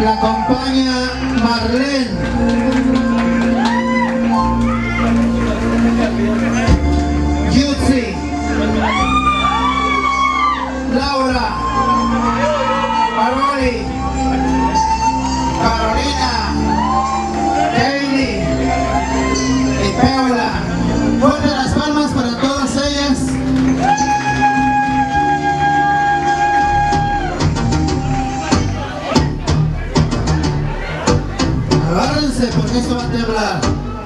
La acompaña Marlene, Jutsi, Laura, Marlene, Carolina, Katie y Paula. Fuerte las palmas para todas ellas. Agárrense porque esto va a temblar.